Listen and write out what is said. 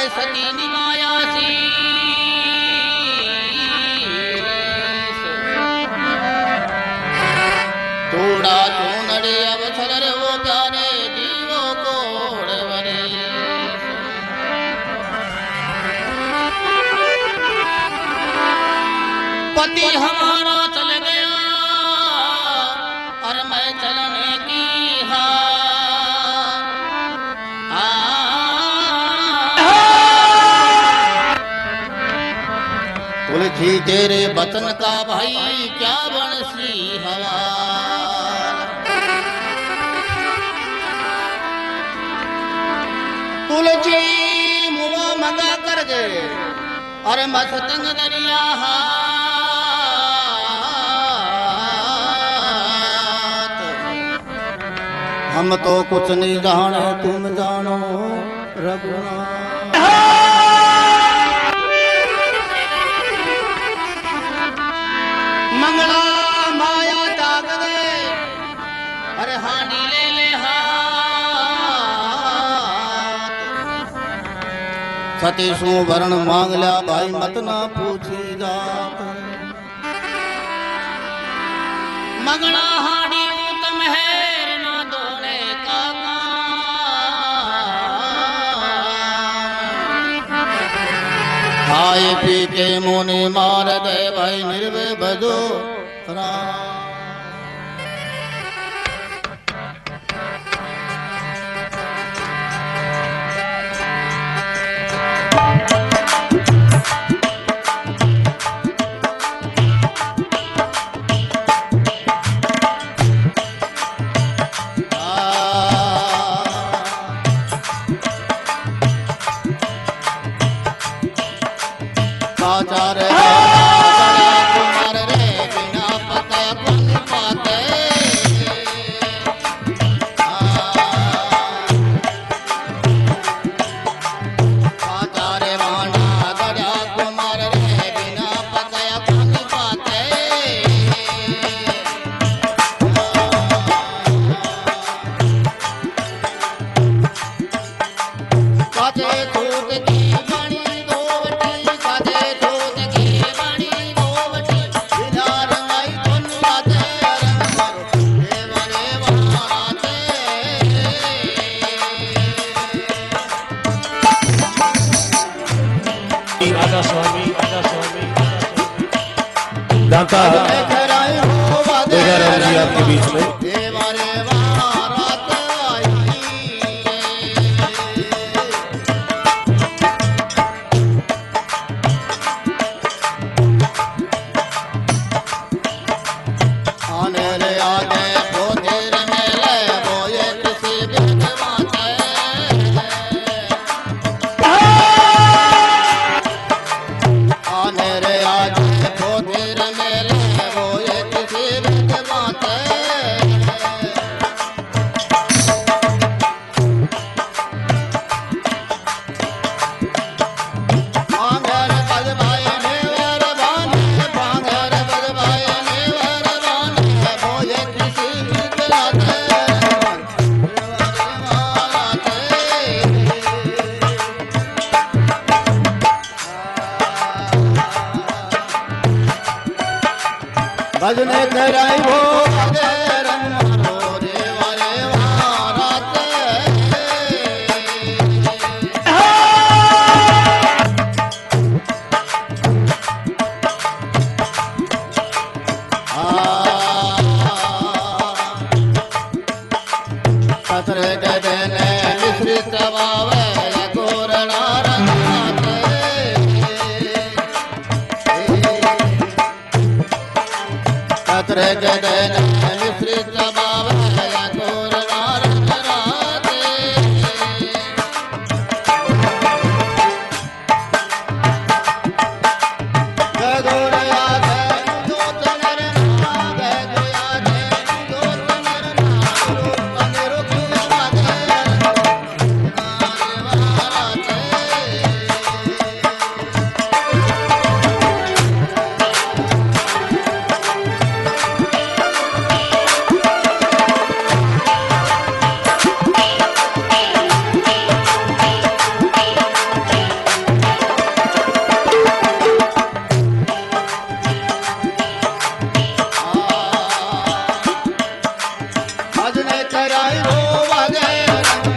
अरे सती निमायासी तोड़ा चूनड़े अवसर रे वो प्यारे जीवो कोड़वरे पति हमारा चल गया और मैं चलने की तुलसी तेरे वतन का भाई क्या बनसी हवा तुलसी मुआ मगा कर गए और मस्तंग दरिया हम तो कुछ नहीं जाने तुम जानो रघुनाथ मंगला माया जाग गए अरे हांडी ले ले सती सु वरण मांग लिया भाई मत ना पूछी जात मंगला हांडी उत्तम है ना दोने का खाए पी के मुनि मार दे भाई निर्वे बजो राम आचार्य कुमार रे बिना पता कौन पाते आचार्य माना गया कुमार रे बिना पता कौन पाते काजे दूध की दाता जी आपके बीच में भजने कराई वो रे कराई रो वागे